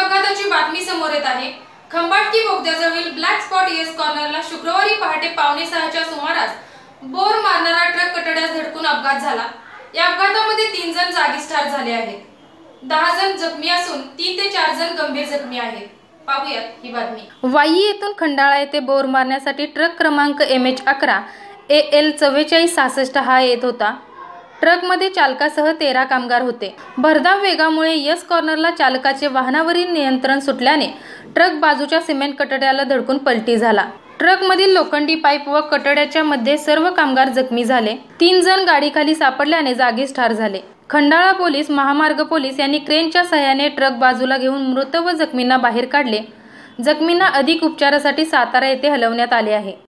अपघाताची बातमी समोर येत आहे। खंबाटकी बोगद्याजवळील ब्लॅक स्पॉट एस कॉर्नरला शुक्रवारी पहाटे 5:45च्या सुमारास बोर मारणारा ट्रक कटड्यास धडकून अपघात झाला। या अपघातामध्ये 3 जण जागीच ठार झाले आहेत। 10 जण जखमी असून 3 ते 4 जण गंभीर जखमी आहेत। पाहूयात ही बातमी। वाई येथून खंडाळा येथे बोर मारण्यासाठी ट्रक क्रमांक MH11 AL 4466 हा येत होता। ट्रकमध्ये चालकासह 13 कामगार होते। भरधाव वेगामुळे यस कॉर्नरला चालकाचे वाहनावरील नियंत्रण सुटल्याने ट्रक बाजूच्या सिमेंट कटड्याला धडकून पलटी झाला। ट्रकमधील लोखंडी पाईप व कटड्याच्या मध्ये सर्व कामगार जखमी झाले। 3 जण गाडीखाली सापडल्याने जागीच ठार झाले। खंडाळा पोलीस, महामार्ग पोलीस यांनी क्रेनच्या सहाय्याने ट्रक बाजूला घेऊन मृत व जखमींना बाहेर काढले। जखमींना अधिक उपचारासाठी सातारा येथे हलवण्यात आले आहे।